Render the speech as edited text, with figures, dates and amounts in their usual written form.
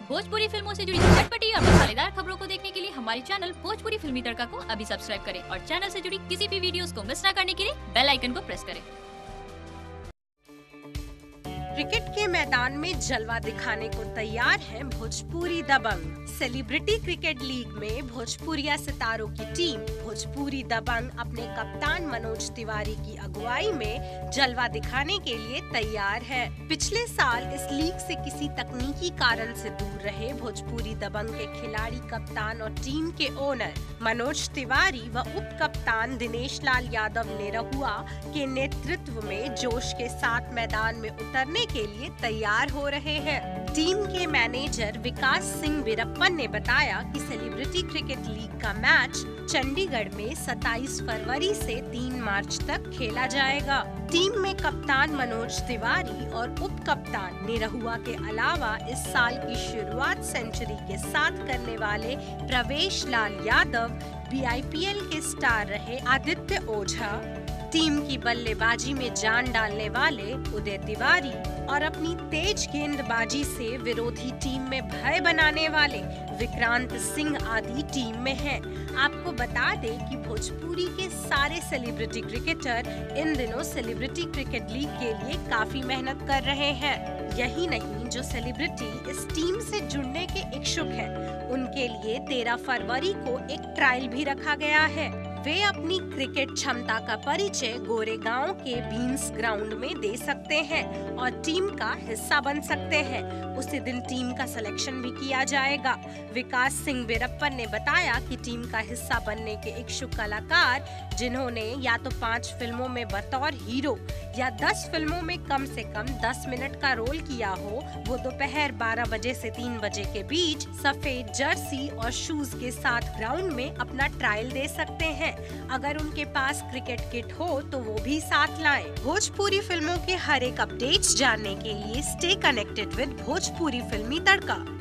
भोजपुरी फिल्मों से जुड़ी चटपटी और मसालेदार खबरों को देखने के लिए हमारे चैनल भोजपुरी फिल्मी तड़का को अभी सब्सक्राइब करें और चैनल से जुड़ी किसी भी वीडियोस को मिस न करने के लिए बेल आइकन को प्रेस करें। क्रिकेट के मैदान में जलवा दिखाने को तैयार है भोजपुरी दबंग। सेलिब्रिटी क्रिकेट लीग में भोजपुरिया सितारों की टीम भोजपुरी दबंग अपने कप्तान मनोज तिवारी की अगुवाई में जलवा दिखाने के लिए तैयार है। पिछले साल इस लीग से किसी तकनीकी कारण से दूर रहे भोजपुरी दबंग के खिलाड़ी, कप्तान और टीम के ओनर मनोज तिवारी व उप कप्तान दिनेश लाल यादव निरहुआ के नेतृत्व में जोश के साथ मैदान में उतरने के लिए तैयार हो रहे हैं। टीम के मैनेजर विकास सिंह वीरप्पन ने बताया कि सेलिब्रिटी क्रिकेट लीग का मैच चंडीगढ़ में 27 फरवरी से 3 मार्च तक खेला जाएगा। टीम में कप्तान मनोज तिवारी और उप कप्तान निरहुआ के अलावा इस साल की शुरुआत सेंचुरी के साथ करने वाले प्रवेश लाल यादव, BIPL के स्टार रहे आदित्य ओझा, टीम की बल्लेबाजी में जान डालने वाले उदय तिवारी और अपनी तेज गेंदबाजी से विरोधी टीम में भय बनाने वाले विक्रांत सिंह आदि टीम में हैं। आपको बता दें कि भोजपुरी के सारे सेलिब्रिटी क्रिकेटर इन दिनों सेलिब्रिटी क्रिकेट लीग के लिए काफी मेहनत कर रहे हैं। यही नहीं, जो सेलिब्रिटी इस टीम से जुड़ने के इच्छुक हैं, उनके लिए 13 फरवरी को एक ट्रायल भी रखा गया है। वे अपनी क्रिकेट क्षमता का परिचय गोरेगांव के बीन्स ग्राउंड में दे सकते हैं और टीम का हिस्सा बन सकते हैं। उसी दिन टीम का सिलेक्शन भी किया जाएगा। विकास सिंह वीरप्पन ने बताया कि टीम का हिस्सा बनने के इच्छुक कलाकार जिन्होंने या तो 5 फिल्मों में बतौर हीरो या 10 फिल्मों में कम से कम 10 मिनट का रोल किया हो, वो दोपहर 12 बजे से 3 बजे के बीच सफेद जर्सी और शूज के साथ ग्राउंड में अपना ट्रायल दे सकते हैं। अगर उनके पास क्रिकेट किट हो तो वो भी साथ लाएं। भोजपुरी फिल्मों के हर एक अपडेट्स जानने के लिए स्टे कनेक्टेड विद भोजपुरी फिल्मी तड़का।